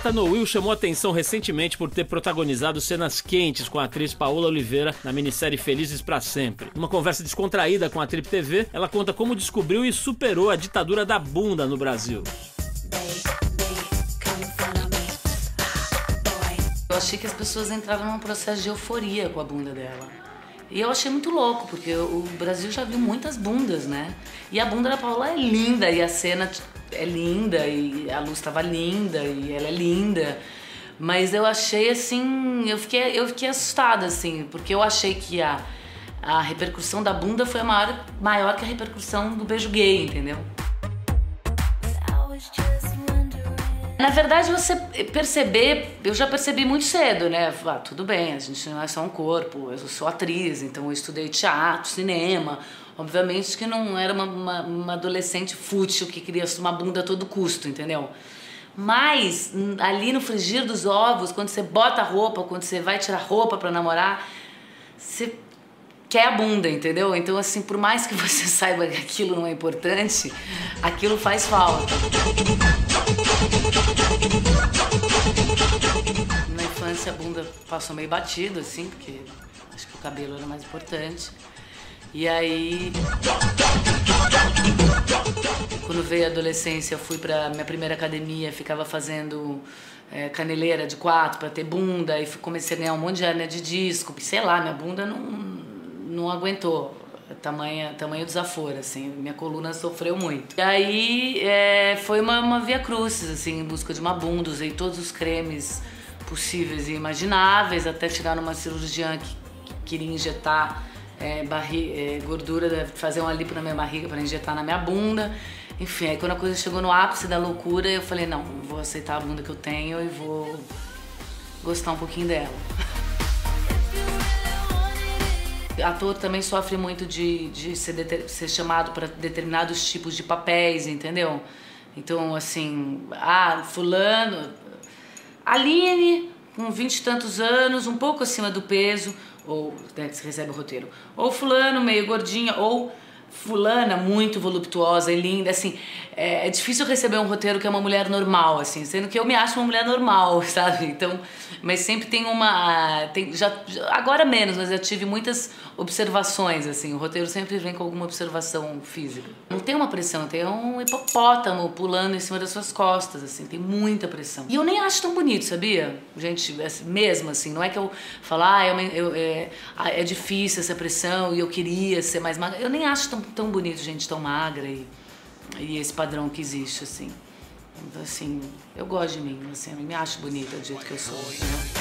Tata Nowil chamou atenção recentemente por ter protagonizado cenas quentes com a atriz Paola Oliveira na minissérie Felizes pra Sempre. Numa conversa descontraída com a Trip TV, ela conta como descobriu e superou a ditadura da bunda no Brasil. Eu achei que as pessoas entravam num processo de euforia com a bunda dela. E eu achei muito louco, porque o Brasil já viu muitas bundas, né? E a bunda da Paola é linda, e a cena é linda, e a luz estava linda, e ela é linda. Mas eu achei assim, eu fiquei assustada, assim, porque eu achei que a repercussão da bunda foi maior que a repercussão do beijo gay, entendeu? Na verdade, você perceber, eu já percebi muito cedo, né? Ah, tudo bem, a gente não é só um corpo, eu sou atriz, então eu estudei teatro, cinema. Obviamente que não era uma adolescente fútil que queria uma bunda a todo custo, entendeu? Mas ali no frigir dos ovos, quando você bota a roupa, quando você vai tirar roupa pra namorar, você quer a bunda, entendeu? Então assim, por mais que você saiba que aquilo não é importante, aquilo faz falta. Na infância a bunda passou meio batido, assim, porque acho que o cabelo era mais importante. E aí, quando veio a adolescência, eu fui pra minha primeira academia, ficava fazendo caneleira de 4 pra ter bunda, e comecei a ganhar um monte de hérnia de disco, sei lá, minha bunda não aguentou. Tamanho desaforo, assim, minha coluna sofreu muito. E aí foi uma via crucis, assim, em busca de uma bunda, usei todos os cremes possíveis e imagináveis, até chegar numa cirurgiã que queria injetar gordura, fazer uma lipo na minha barriga para injetar na minha bunda. Enfim, aí quando a coisa chegou no ápice da loucura, eu falei, não, vou aceitar a bunda que eu tenho e vou gostar um pouquinho dela. Ator também sofre muito de ser chamado para determinados tipos de papéis, entendeu? Então, assim, fulano, Aline, com 20 e tantos anos, um pouco acima do peso, ou né, que você recebe o roteiro, ou fulano meio gordinha, ou fulana muito voluptuosa e linda, assim, é difícil receber um roteiro que é uma mulher normal, assim, sendo que eu me acho uma mulher normal, sabe? Então, mas sempre tem agora menos, mas eu tive muitas observações, assim, o roteiro sempre vem com alguma observação física. Não tem uma pressão, tem um hipopótamo pulando em cima das suas costas, assim, tem muita pressão. E eu nem acho tão bonito, sabia? Gente, mesmo assim, não é que eu falo, é difícil essa pressão e eu queria ser mais magra, eu nem acho tão bonito gente tão magra e esse padrão que existe, assim. Então, assim, eu gosto de mim, assim, eu me acho bonita do jeito que eu sou, né?